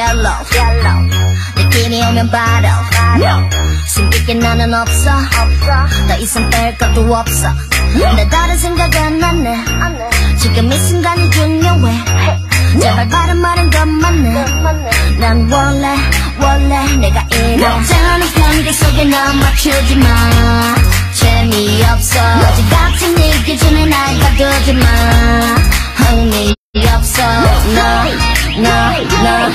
yellow 느낌이 오면 바로 숨기게 나는 없어 더 이상 뺄 것도 없어 내 다른 생각은 안 해 지금 이 순간이 중요해 제발 바른 말은 것만 해 난 원래 내가 이래 너잖은 편지 속에 나 맞추지 마 재미없어 어제 같은 네 기준에 날 가두지 마 흥미없어 너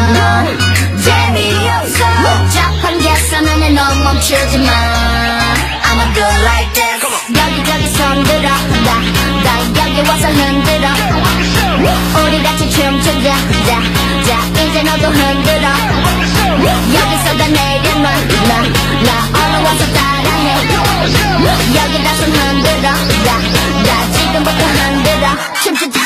재미없어 복잡한 계산은 너 멈추지 마 I'm a girl like this 여기저기 손들어 나 여기 와서 흔들어 우리 같이 춤추자 자 이제 너도 흔들어 여기서 다 내려놔 나 얼른 와서 따라해 여기 다 손 흔들어 나 지금부터 흔들어 춤추자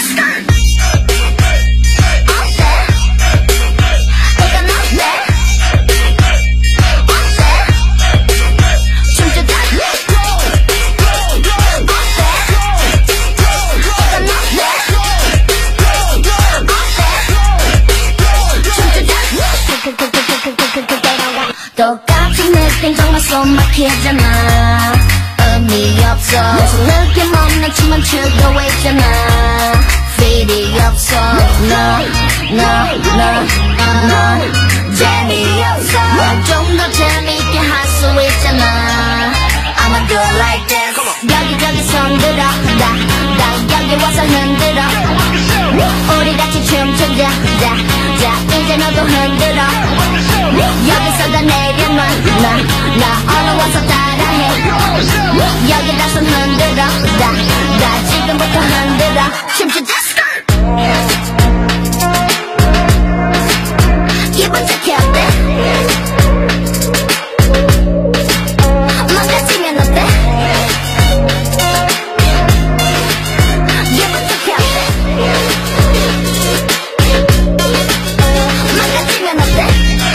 똑같은 느낌 정말 손 막히잖아 의미 없어 무슨 느낌 없는 춤은 추고 있잖아 필이 없어 너 재미없어 좀 더 재미있게 할 수 있잖아 I'm a girl like this 여기저기 손들어 나 여기 와서 흔들어 우리 같이 춤추자 자 이제 너도 흔들어 여기서 다 내려놔 나 얼른 와서 따라해 여기 다 손 흔들어 나 지금부터 흔들어 춤추자 기분 좋게 어때? 망가지면 어때? 기분 좋게 어때? 망가지면 어때?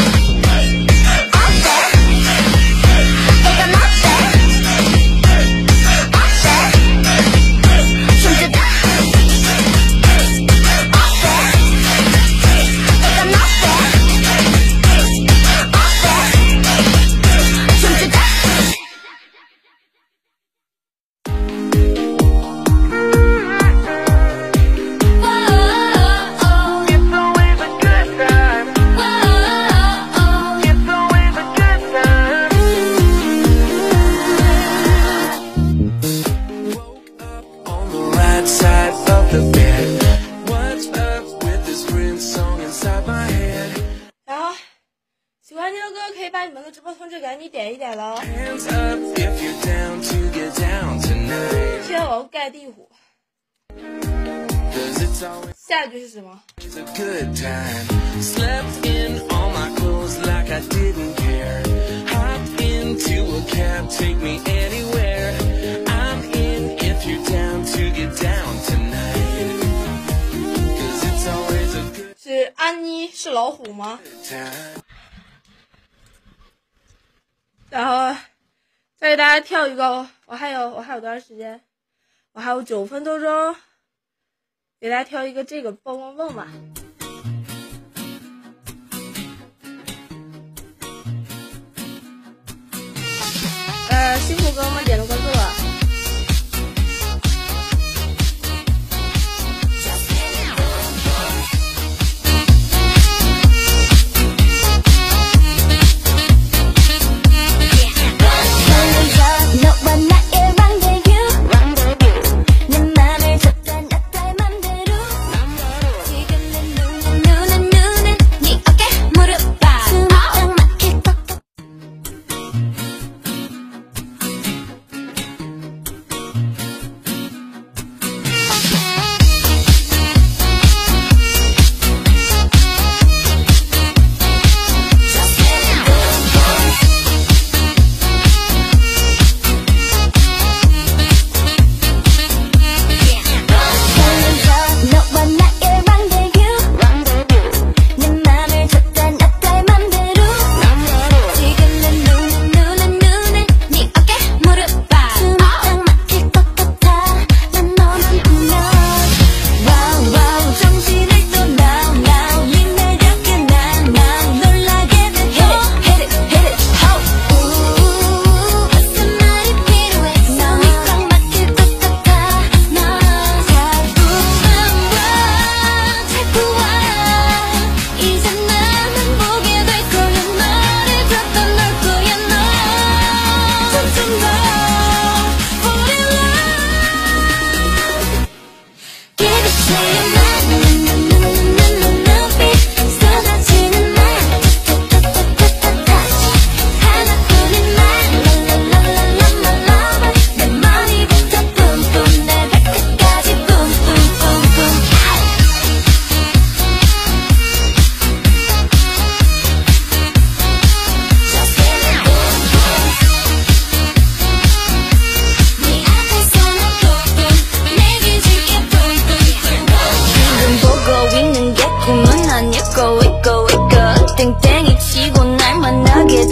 下一句是什么？是安妮是老虎吗？然后再给大家跳一个，我还有多长时间？我还有9分多钟。给大家挑一个这个蹦蹦蹦吧。辛苦哥们点了关注了。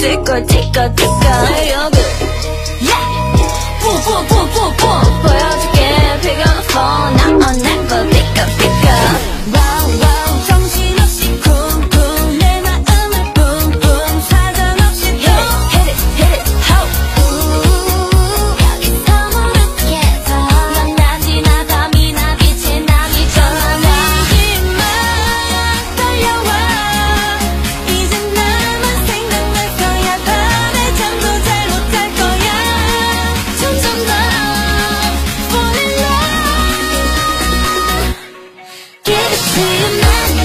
tickle tickle tickle feel good yeah boom boom boom boom boom 보여줄게 pick up the phone now or never pick up pick up wow wow 정신없이 쿵쿵 내 마음을 뿜뿜 사정없이 hit it hit it ho 여기서 무릎에서 넌나 지나가 미나 빛이 남이 전화하지마 달려와 이제 나만 생각날 거야 밤에 잠도 잘 못 잘 거야 점점 더 fall in love give it to you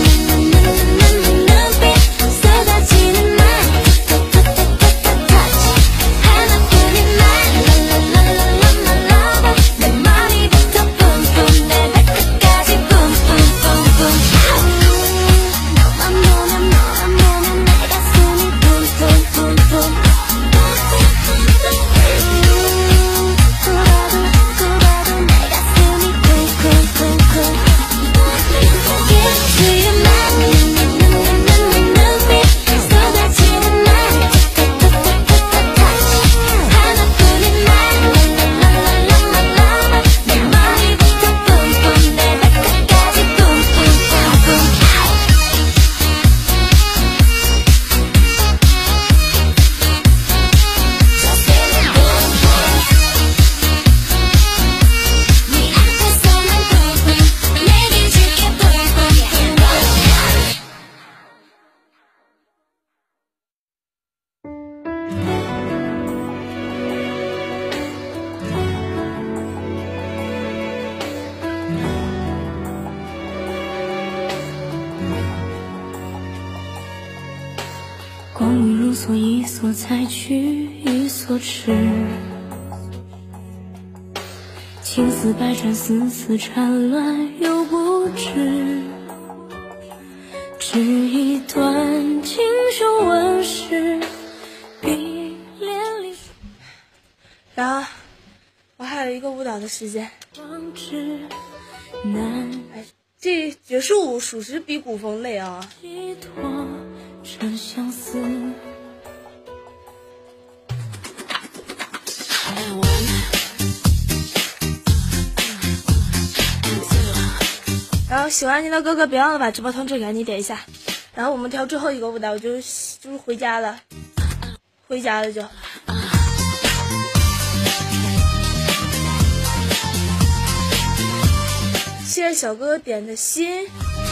눈빛 쏟아지는 말 touch 하나뿐인 말 내 머리부터 뿜뿜 내 발끝까지 뿜뿜뿜뿜 너만 보면 내 가슴이 뿜뿜뿜뿜 뚫어도 내 가슴이 쿵쿵쿵쿵 Give it to you 눈빛 쏟아지는 말 touch 하나뿐인 말 내 머리부터 뿜뿜 내 발끝까지 뿜뿜뿜뿜 네 앞에서만 뿜뿜 내게 줄게 뿜뿜光阴如梭，一梭再去，一梭迟。情丝百转，丝丝缠乱又不知。只一段锦绣纹饰，碧连理然后我还有一个舞蹈的时间。 装置难这爵士舞属实比古风累啊。 寄托这相思。 然后喜欢您的哥哥，别忘了把直播通知赶紧点一下。然后我们跳最后一个舞蹈，就是回家了，回家了就。谢谢小哥哥点的心。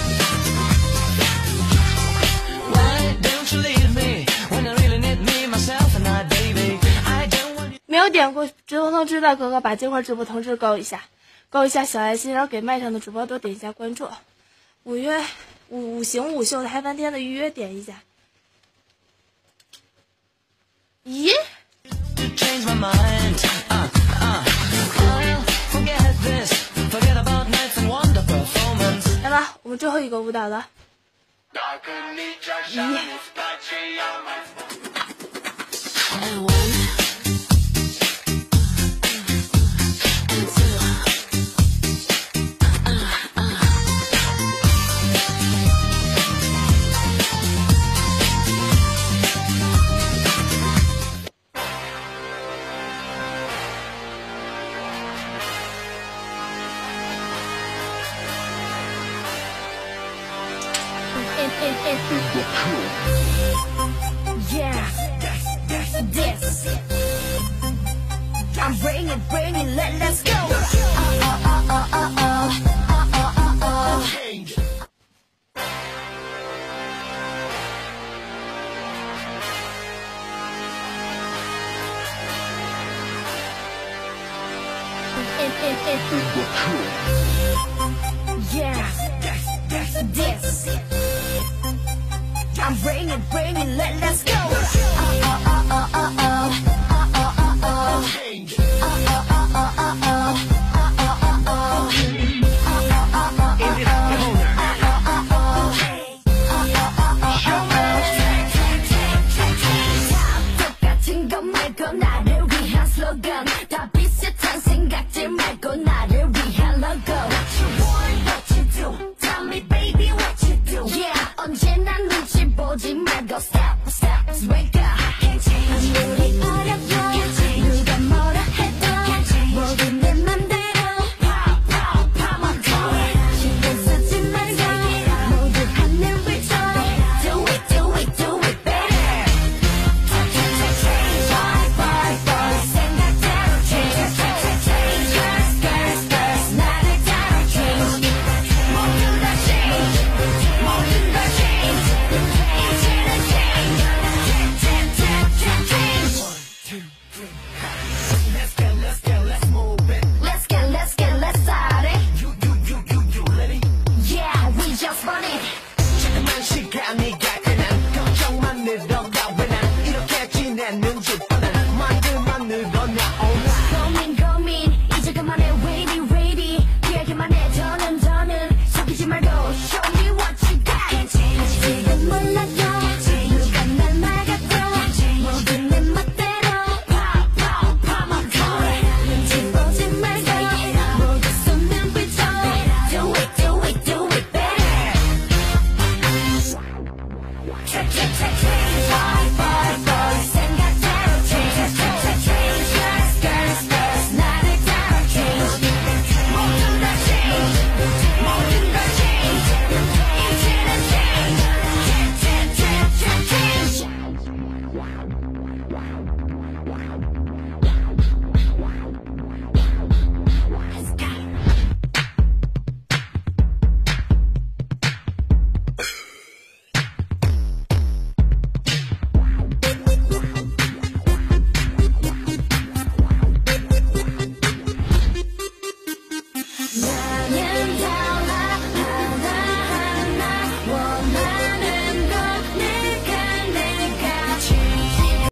没有点过直播通知的哥哥，把这块直播通知勾一下小爱心，然后给麦上的主播多点一下关注。五行五秀台湾天的预约点一下。咦？来吧，我们最后一个舞蹈了。咦？ Yeah, this I'm bringing, let's go. Yeah, this I'm bringing, let's go. 똑같은 것 말고 나를 위한 슬로건 다 비슷한 생각들 말고 나를 위한 로고 What you want, what you do Tell me baby what you do Yeah 언제나 눈치 보지 말고 step, wake up 나는 다